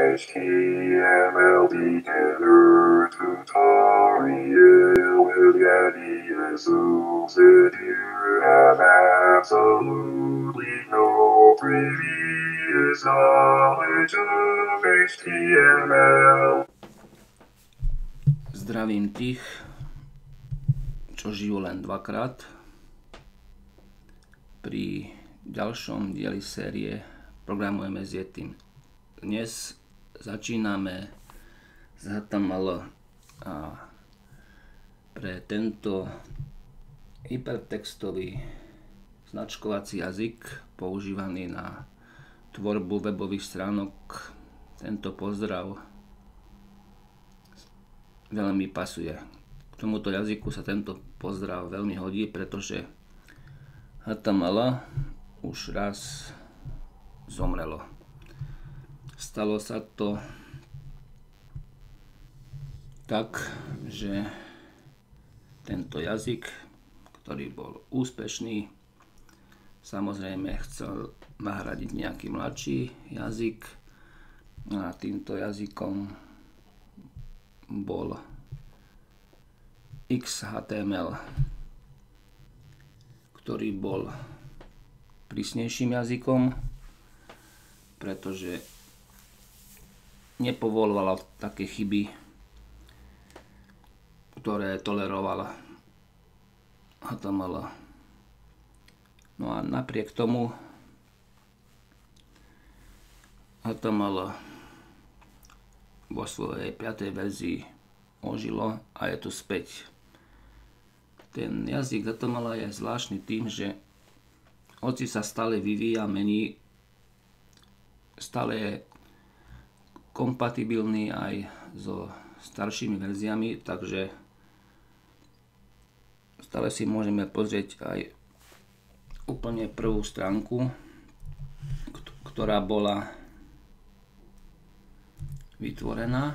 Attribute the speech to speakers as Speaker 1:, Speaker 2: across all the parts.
Speaker 1: HTML beginner tutorial with Yeti assumes that you have absolutely no previous knowledge of HTML.
Speaker 2: Zdravím tých, čo žijú len dvakrát. Pri ďalšom dieli série Programujeme s Yetim. Dnes začíname s HTML a pre tento hypertextový značkovací jazyk používaný na tvorbu webových stránok tento pozdrav veľmi pasuje. K tomuto jazyku sa tento pozdrav veľmi hodí, pretože HTML už raz zomrelo. Stalo sa to tak, že tento jazyk, ktorý bol úspešný, samozrejme chcel nahradiť nejaký mladší jazyk a týmto jazykom bol XHTML, ktorý bol prísnejším jazykom, pretože nepovolovala také chyby, ktoré tolerovala HTML. No a napriek tomu HTML vo svojej 5. verzii ožilo a je tu späť. Ten jazyk HTML je zvláštny tým, že hoci sa stále vyvíja, mení, stále je kompatibilný aj so staršími verziami, takže stále si môžeme pozrieť aj úplne prvú stránku, ktorá bola vytvorená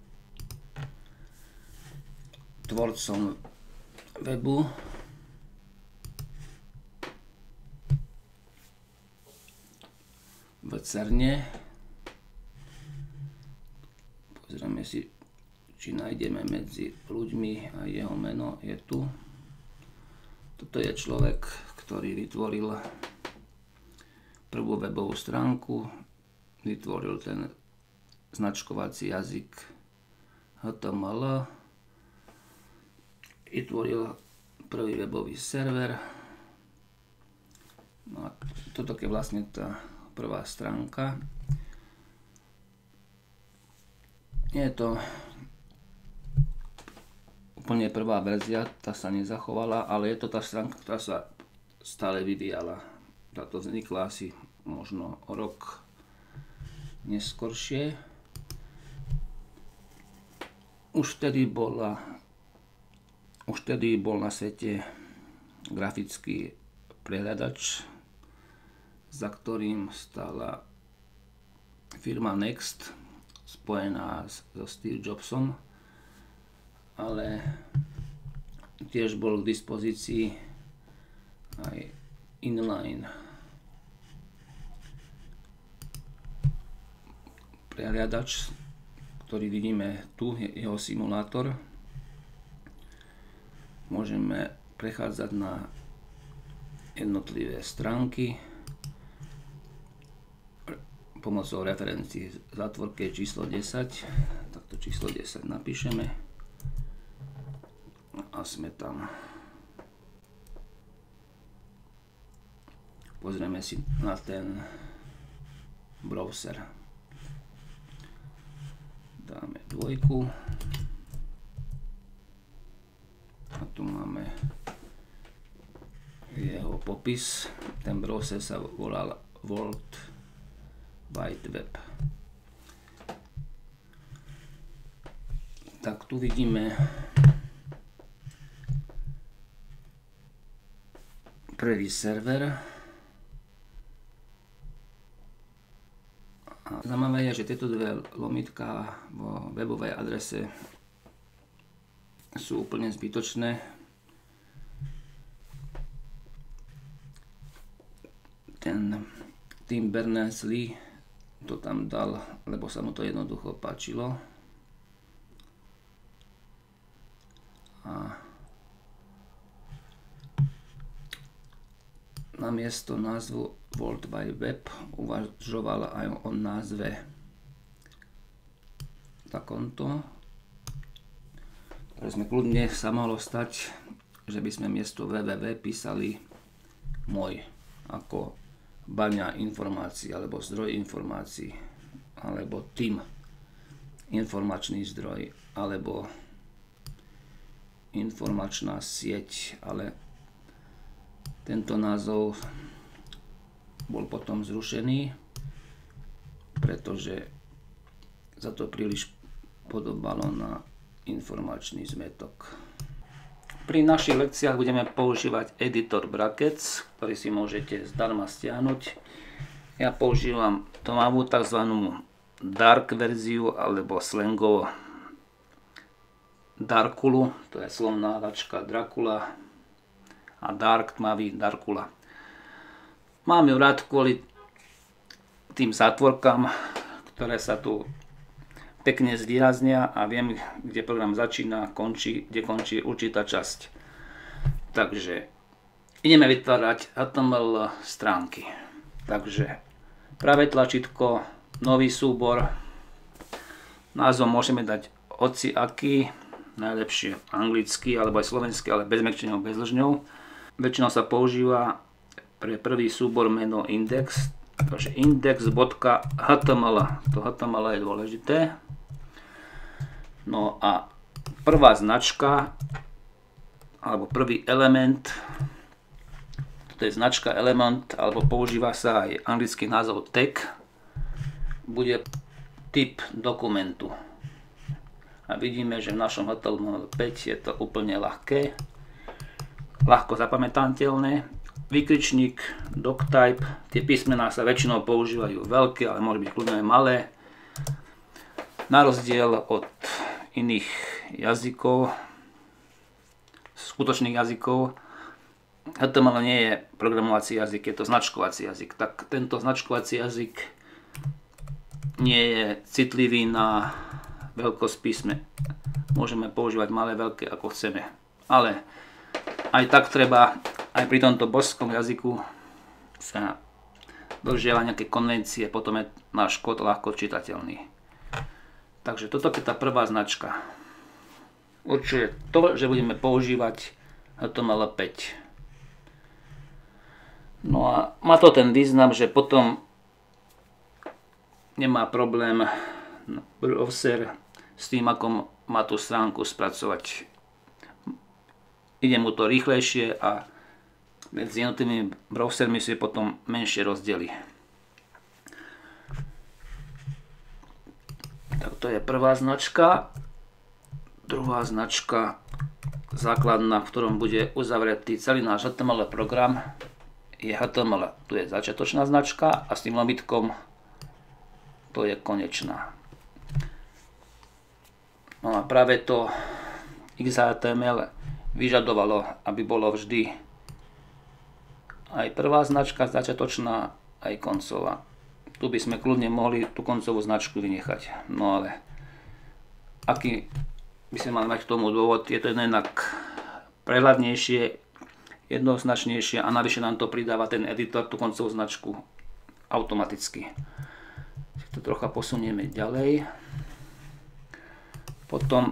Speaker 2: tvorcom webu v Cerne. Pozrieme si, či nájdeme medzi ľuďmi a jeho meno je tu. Toto je človek, ktorý vytvoril prvú webovú stránku, vytvoril ten značkovací jazyk HTML, vytvoril prvý webový server. No a toto je vlastne tá prvá stránka. Nie je to úplne prvá verzia, tá sa nezachovala, ale je to tá stránka, ktorá sa stále vyvíjala. Táto vznikla asi možno o rok neskoršie. Už vtedy bol na svete grafický prehľadač, za ktorým stála firma Next, spojená so Steve Jobsom, ale tiež bol k dispozícii aj inline prehľadač, ktorý vidíme tu, jeho simulátor. Môžeme prechádzať na jednotlivé stránky pomocou referencií v zátvorke číslo 10. Takto číslo 10 napíšeme a sme tam. Pozrieme si na ten browser. Dáme 2 a tu máme jeho popis. Ten browser sa volal World Wide Web. Tak tu vidíme prvý server. A zaujímavé je, že tieto dve lomitka vo webovej adrese sú úplne zbytočné. Tim Berners-Lee to tam dal, lebo sa mu to jednoducho páčilo. A namiesto názvu World Wide Web uvažoval aj o názve takomto. Takže sme kľudne sa mohlo stať, že by sme miesto www písali môj ako baňa informácií, alebo zdroj informácií, alebo tým informačný zdroj, alebo informačná sieť, ale tento názov bol potom zrušený, pretože sa to príliš podobalo na informačný zmätok. Pri našich lekciách budeme používať editor Brackets, ktorý si môžete zdarma stiahnuť. Ja používam tmavú tzv. Dark verziu, alebo slangovo Darkulu, to je slovná hračka Dracula, a Dark tmavý Darkula. Mám ju rád kvôli tým zátvorkám, ktoré sa tu pekne zvýraznia a viem, kde program začína, končí, kde končí určitá časť. Takže ideme vytvárať HTML stránky. Takže pravé tlačítko, nový súbor, názov môžeme dať hoci aký, najlepšie anglicky alebo aj slovenský, ale bez mekčeňov, bez lžňov. Väčšinou sa používa pre prvý súbor meno index, takže index.html, to HTML je dôležité. No a prvá značka, alebo prvý element, to je značka element, alebo používa sa aj anglický názov tag, bude typ dokumentu. A vidíme, že v našom HTML5 je to úplne ľahké, ľahko zapamätateľné. Výkričník, doctype, tie písmená sa väčšinou používajú veľké, ale môže byť kľudne aj malé. Na rozdiel od iných jazykov, skutočných jazykov, HTML nie je programovací jazyk, je to značkovací jazyk. Tak tento značkovací jazyk nie je citlivý na veľkosť písme. Môžeme používať malé, veľké ako chceme. Ale aj tak treba, aj pri tomto božskom jazyku sa dodržiava nejaké konvencie, potom je náš kód ľahko čitateľný. Takže toto je tá prvá značka. Určuje to, že budeme používať HTML5. No a má to ten význam, že potom nemá problém browser s tým, ako má tú stránku spracovať. Ide mu to rýchlejšie a medzi jednotlivými browsermi si potom menšie rozdiely. Tak to je prvá značka. Druhá značka základná, v ktorom bude uzavretý celý náš HTML program, je HTML. Tu je začiatočná značka a s tým lomitkom to je konečná. No a práve to XHTML vyžadovalo, aby bolo vždy aj prvá značka začiatočná, aj koncová. Tu by sme kľudne mohli tú koncovú značku vynechať. No ale aký by sme mali mať k tomu dôvod, je to jednak prehľadnejšie, jednoznačnejšie a navyše nám to pridáva ten editor, tú koncovú značku automaticky. To trocha posunieme ďalej. Potom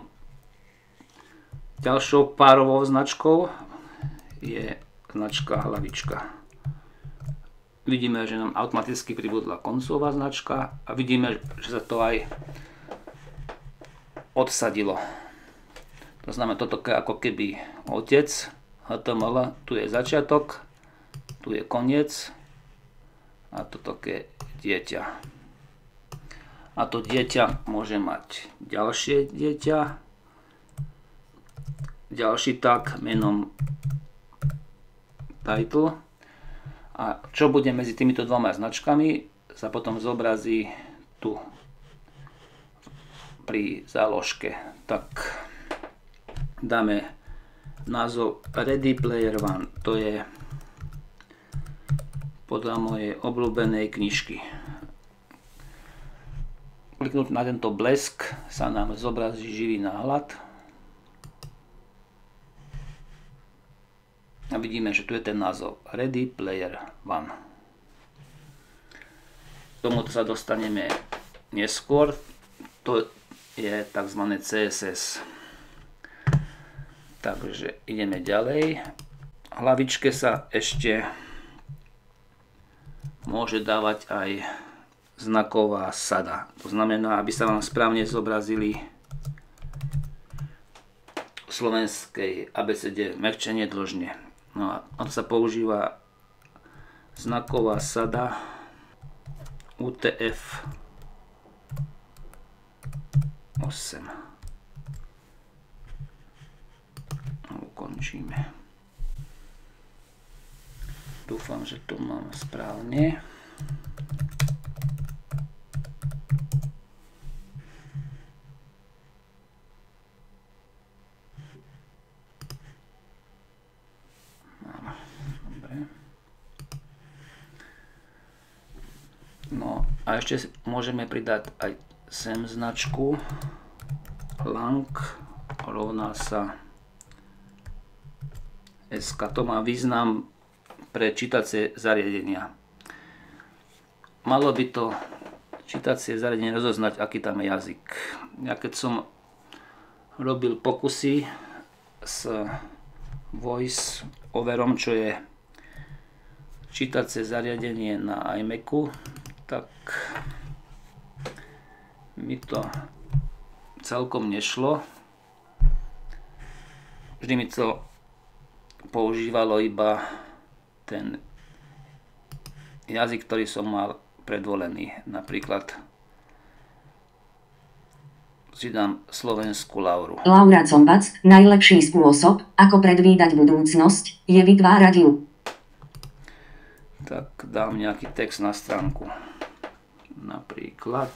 Speaker 2: ďalšou párovou značkou je značka hlavička. Vidíme, že nám automaticky pribudla koncová značka a vidíme, že sa to aj odsadilo. To znamená, toto je ako keby otec HTML, tu je začiatok, tu je koniec a toto je dieťa. A to dieťa môže mať ďalšie dieťa, ďalší tag menom title. A čo bude medzi týmito dvoma značkami, sa potom zobrazí tu pri záložke. Tak dáme názov Ready Player One. To je podľa mojej obľúbenej knižky. kliknúť na tento blesk sa nám zobrazí živý náhľad. A vidíme, že tu je ten názov Ready Player One. K tomuto sa dostaneme neskôr. To je tzv. CSS. Takže ideme ďalej. V hlavičke sa ešte môže dávať aj znaková sada. To znamená, aby sa vám správne zobrazili v slovenskej abecede mäkčenie dĺžne. No a on sa používa znaková sada UTF 8. Ukončíme. Dúfam, že to mám správne. No a ešte môžeme pridať aj sem značku lang rovná sa SK. To má význam pre čítacie zariadenia. Malo by to čítacie zariadenie rozoznať, aký tam je jazyk. Ja keď som robil pokusy s voice overom, čo je čítacie zariadenie na iMacu, tak mi to celkom nešlo. Vždy mi to používalo iba ten jazyk, ktorý som mal predvolený. Napríklad si dám slovenskú Lauru.
Speaker 3: Laura Combac, najlepší spôsob, ako predvídať budúcnosť, je vytvárať ju.
Speaker 2: Tak dám nejaký text na stránku. Napríklad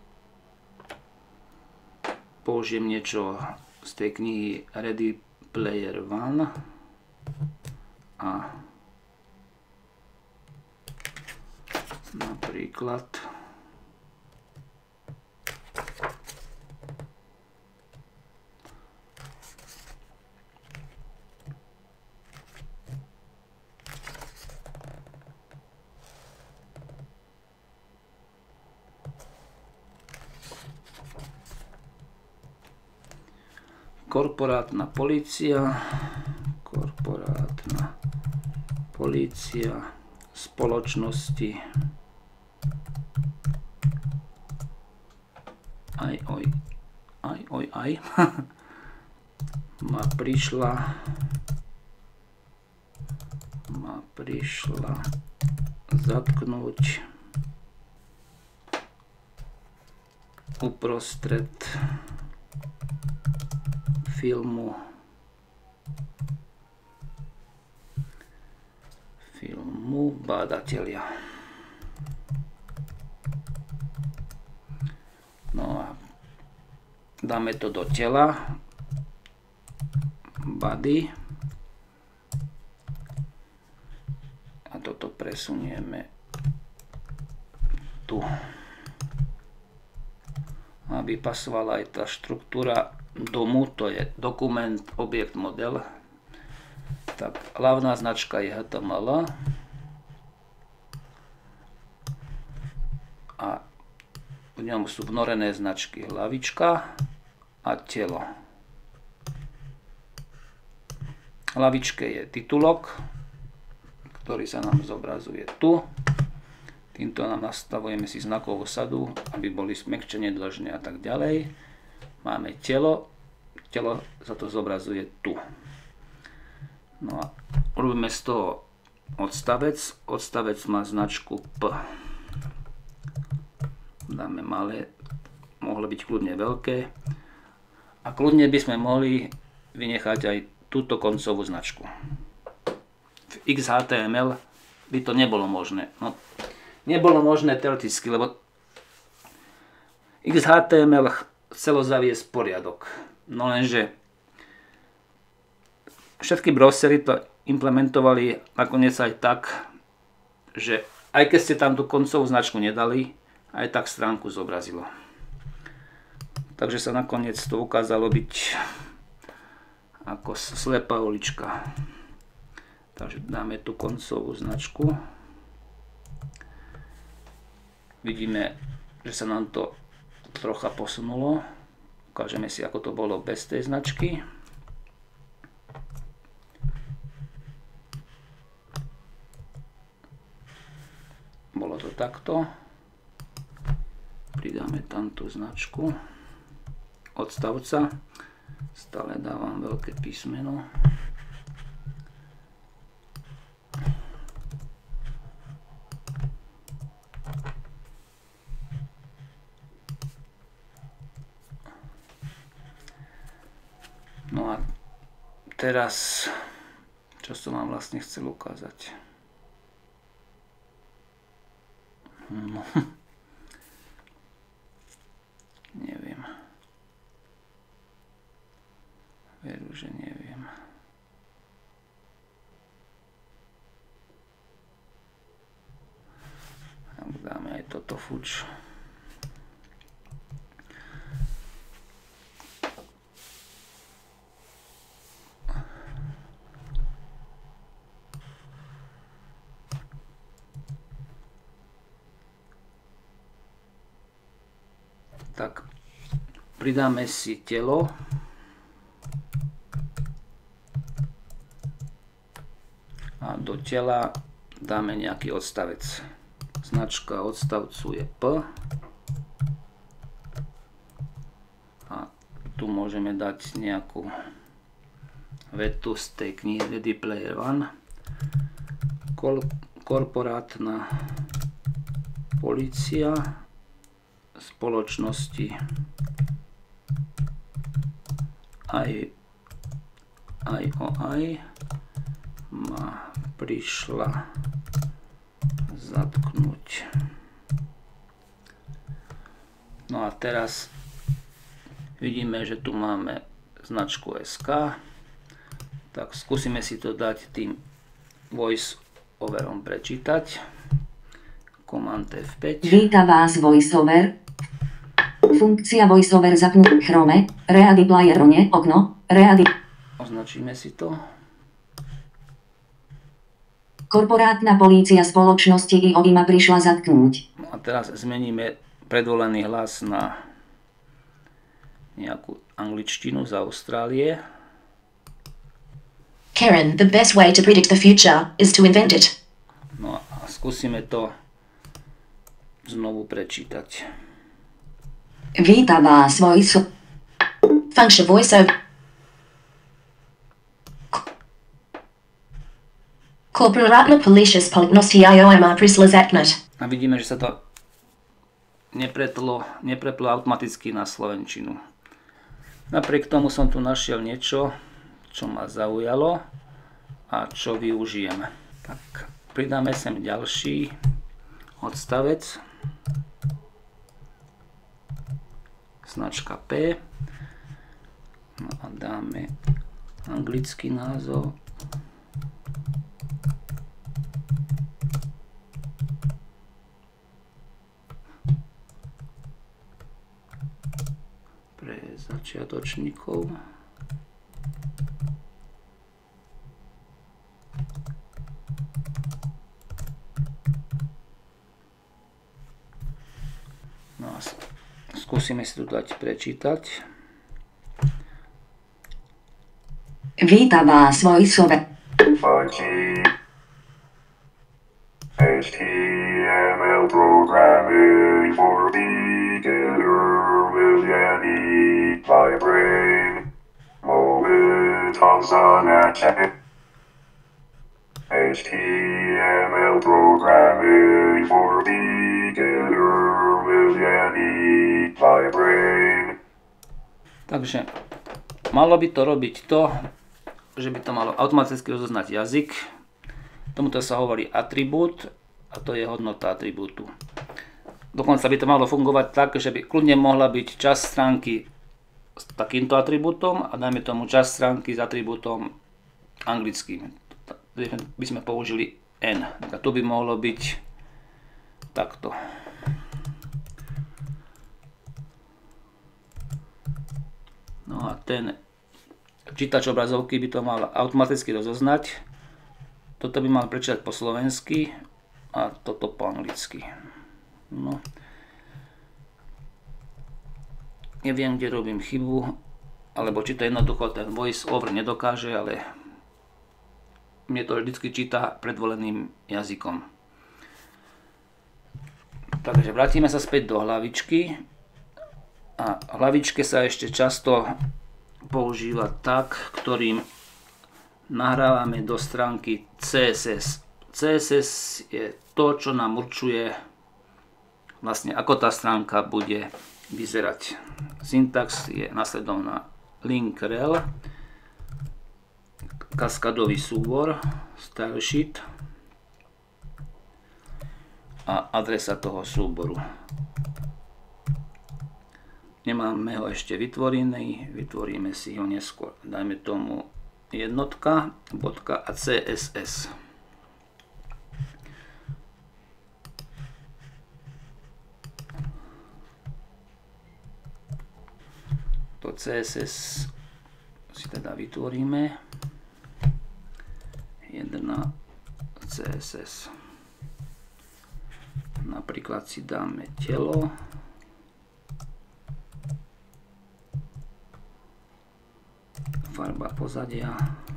Speaker 2: použijem niečo z tej knihy Ready Player One a napríklad korporátna polícia, spoločnosti aj ma prišla zatknúť uprostred filmu Bádatelia. No a dáme to do tela body a toto presunieme tu, aby pasovala aj tá štruktúra domu, to je dokument, objekt, model. Tak hlavná značka je HTML a v ňom sú vnorené značky hlavička a telo. Hlavičke je titulok, ktorý sa nám zobrazuje tu. Týmto nám nastavujeme si znakovú sadu, aby boli smekčenie dĺžne a tak ďalej. Máme telo, telo sa to zobrazuje tu. No a robíme z toho odstavec. Odstavec má značku P. Dáme malé, mohlo byť kľudne veľké. A kľudne by sme mohli vynechať aj túto koncovú značku. V XHTML by to nebolo možné. No, nebolo možné teoreticky, lebo XHTML chcelo zaviesť poriadok. No lenže všetky browsery to implementovali nakoniec aj tak, že aj keď ste tam tú koncovú značku nedali, aj tak stránku zobrazilo. Takže sa nakoniec to ukázalo byť ako slepá ulička. Takže dáme tu koncovú značku. Vidíme, že sa nám to trocha posunulo. Ukážeme si, ako to bolo bez tej značky. Bolo to takto. Pridáme tam tú značku odstavca. Stále dávam veľké písmeno. No a teraz, čo som vám vlastne chcel ukázať? No. Neviem. Veru, že neviem. Dáme aj toto fuč. Tak, pridáme si telo. A do tela dáme nejaký odstavec. Značka odstavcu je P. A tu môžeme dať nejakú vetu z tej knihy Ready Player One. Korporátna polícia spoločnosti IOI ma prišla zatknúť. No a teraz vidíme, že tu máme značku SK. Tak skúsime si to dať tým voice overom prečítať. Command F5.
Speaker 3: Víta vás VoiceOver. Funkcia VoiceOver zapnúť. Chrome. Ready Player One. Okno. Ready.
Speaker 2: Označíme si to.
Speaker 3: Korporátna polícia spoločnosti IOI ma prišla zatknúť.
Speaker 2: No a teraz zmeníme predvolený hlas na nejakú angličtinu z Austrálie.
Speaker 4: Karen, the best way to predict the future is to invent it.
Speaker 2: No a skúsime to znovu prečítať.
Speaker 3: Víta vás
Speaker 4: Function voiceover. Korporátna polícia spoločnosti IOI ma prišla zatknúť.
Speaker 2: A vidíme, že sa to nepreplo automaticky na slovenčinu. Napriek tomu som tu našiel niečo, čo ma zaujalo a čo využijem. Tak pridáme sem ďalší odstavec. Značka P. No a dáme anglický názov. Pre začiatočníkov. No a skúsime si tu dať prečítať.
Speaker 3: Víta vás VoiceOver.
Speaker 1: HTML programming for beginner with any my brain. Moment on Snapchat. HTML programming for beginner with any my brain.
Speaker 2: Takže malo by to robiť to, že by to malo automaticky rozoznať jazyk. Tomuto sa hovorí atribút a to je hodnota atribútu. Dokonca by to malo fungovať tak, že by kľudne mohla byť časť stránky s takýmto atribútom a dajme tomu časť stránky s atribútom anglickým. By sme použili N. A tu by mohlo byť takto. No a ten čítač obrazovky by to mal automaticky rozoznať. Toto by mal prečítať po slovensky a toto po anglicky. No. Neviem, kde robím chybu, alebo či to jednoducho ten voice over nedokáže, ale mne to vždycky číta predvoleným jazykom. Takže vrátime sa späť do hlavičky. A v hlavičke sa ešte často používa tag, ktorým nahrávame do stránky CSS. CSS je to, čo nám určuje vlastne, ako tá stránka bude vyzerať. Syntax je nasledovná link rel, kaskadový súbor, style sheet a adresa toho súboru. Nemáme ho ešte vytvorený, vytvoríme si ho neskôr. Dajme tomu jednotka, bodka a CSS. To CSS si teda vytvoríme. 1 CSS. Napríklad si dáme telo. Farba pozadia.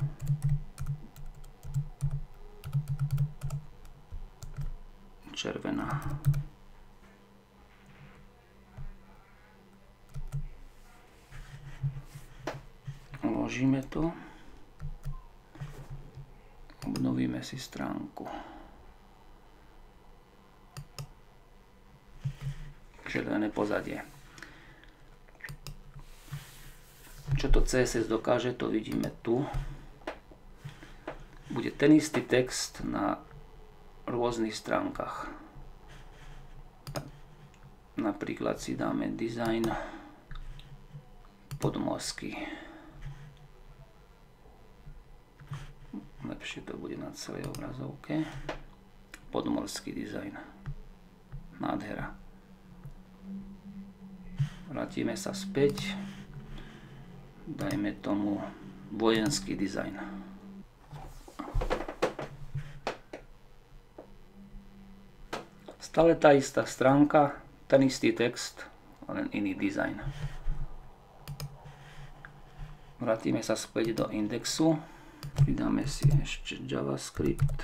Speaker 2: Červená. Uložíme to. Obnovíme si stránku. Červené pozadie. Čo to CSS dokáže, to vidíme tu. Bude ten istý text na rôznych stránkach. Napríklad si dáme design podmorský. Lepšie to bude na celej obrazovke. Podmorský dizajn. Nádhera. Vrátime sa späť. Dajme tomu vojenský dizajn. Stále tá istá stránka, ten istý text, len iný dizajn. Vrátime sa späť do indexu. Pridáme si ešte JavaScript.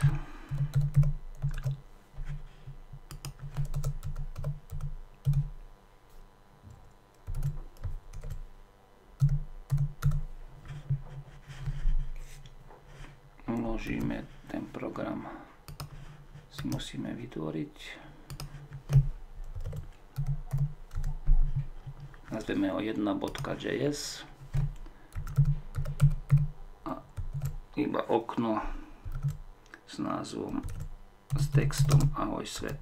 Speaker 2: Uložíme ten program, si musíme vytvoriť. Nazveme ho 1.js. Iba okno s názvom, s textom Ahoj svet.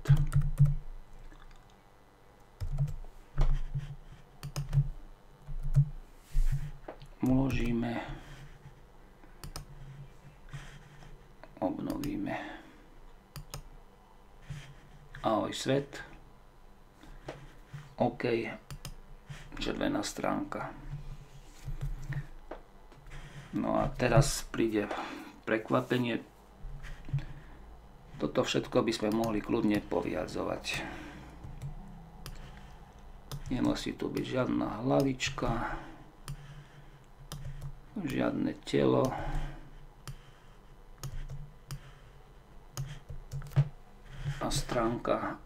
Speaker 2: Uložíme, obnovíme. Ahoj svet. OK. Červená stránka. No a teraz príde prekvapenie. Toto všetko by sme mohli kľudne poviadzovať. Nemusí tu byť žiadna hlavička, žiadne telo. A stránka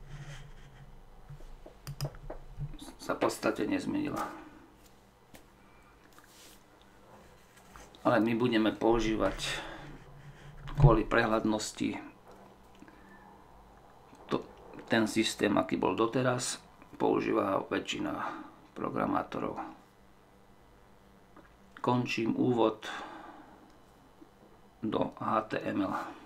Speaker 2: sa v podstate nezmenila. Ale my budeme používať kvôli prehľadnosti ten systém, aký bol doteraz, používa väčšina programátorov. Končím úvod do HTML.